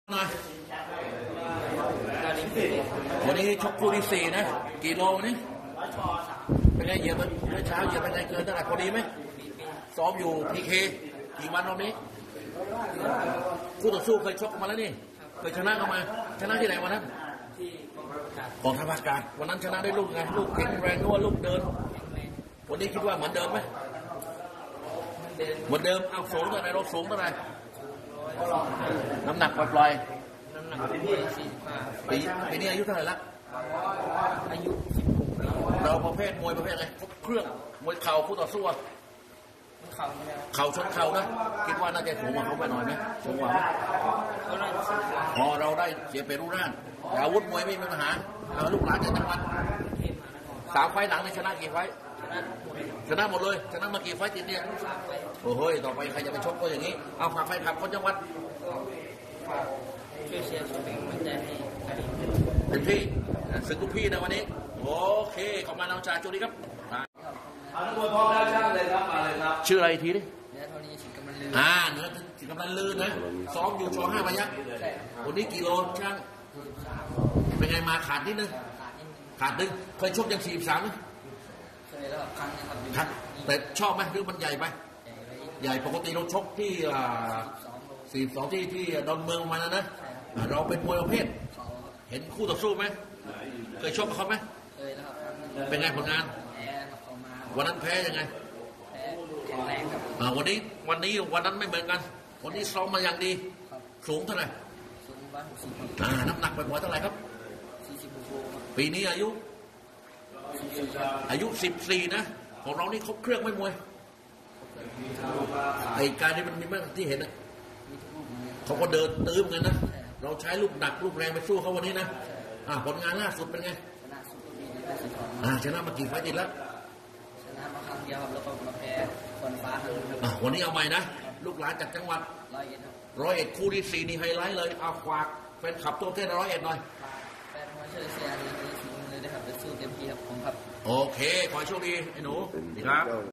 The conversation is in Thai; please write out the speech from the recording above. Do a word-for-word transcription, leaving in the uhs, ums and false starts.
นะวันนี้ชกคู่ที่สี่นะกี่โลวันนี้เป็นไงเหยียบมันเมื่อเช้าเหยียบเป็นไงเกินเท่าไหร่พอดีไหมซ้อมอยู่พีเคกี่วันรอบนี้คู่ต่อสู้เคยชกมาแล้วนี่เคยชนะกันมาชนะที่ไหนวันนั้นกองทัพอากาศวันนั้นชนะได้ลูกไงลูกแข็งแรงด้วยลูกเดินวันนี้คิดว่าเหมือนเดิมไหมเหมือนเดิมเอาสูงเท่าไหร่เราสูงเท่าไหร่น้ำหนักปล่อยๆน้ำหนักสี่สิบห้าปีปีนี้อายุเท่าไหร่ละอายุสิบหกเราประเภทมวยประเภทอะไรครบเครื่องมวยเข่าคู่ต่อสู้เข่าเข่าชนเข่านะคิดว่าน่าจะสูงกว่าเขาไปหน่อยไหมสูงกว่าไหมพอเราได้เสียเปรูร่างแต่อาวุธมวยไม่มีปัญหาลูกหลานจากจังหวัดสามไฟหลังในชนะกี่ไฟชนะหมดเลยชนะมากี่ไฟติดเนี่ยโอ้โหต่อไปใครจะไปชกก็อย่างนี้เอาฝากไฟขับคนจังหวัดช่วยเชียร์ช่วยเป็นกำลังใจให้เต็มที่สึกทุกพี่นะวันนี้โอเคขอบคุณน้องชายจุดีครับอนุโมทนาช่างเลยครับมาเลยครับชื่ออะไรทีดิเนื้อเท่านี้สิกำลังลื่นอ่าเนื้อสิกำลังลื่นนะซ้อมอยู่ชอห้าพยัคฆ์วันนี้กิโลช่างเป็นไงมาขาดนิดนึงขาดนึงเคยชกยังสี่สามไหมเคยแล้วครั้งนะครับครั้งแต่ชอบไหมหรือมันใหญ่ไปใหญ่ปกติเราชกที่สี่สองที่ที่ดอนเมืองมาแล้วนะเราเป็นมวยประเภทเห็นคู่ต่อสู้ไหมเคยชกกับเขาไหมเคยแล้วครับเป็นไงผลงานวันนั้นแพ้ยังไงแพ้แข็งแรงครับวันนี้วันนี้วันนั้นไม่เหมือนกันวันนี้ซ้อมมาอย่างดีสูงเท่าไหร่สูงบ้านหกสิบน้ำหนักไปหมดเท่าไหร่ครับสี่สิบหกปีนี้อายุอายุสิบสี่นะของเรานี่ครบเครื่องไม่มวยไอการที่มันมีมากที่เห็นนะเขาก็เดินตื้มกันนะเราใช้ลูกหนักลูกแรงไปสู้เขาวันนี้นะผลงานล่าสุดเป็นไงชนะมากี่ไฟติดแล้วชนะมาครั้งเดียวครับแล้วก็มาแพ้คนฟ้าครับวันนี้เอาใหม่นะลูกหลานจากจังหวัดร้อยเอ็ดร้อยเอ็ดคู่ที่สี่นี่ไฮไลท์เลยเอาฝากแฟนคลับตัวเทศร้อยเอ็ดหน่อยแฟนมวยช่วยเชียร์ในทีมเลยนะครับจะสู้เต็มที่ครับผมครับโอเคขอให้โชคดีไอ้หนูดีครับ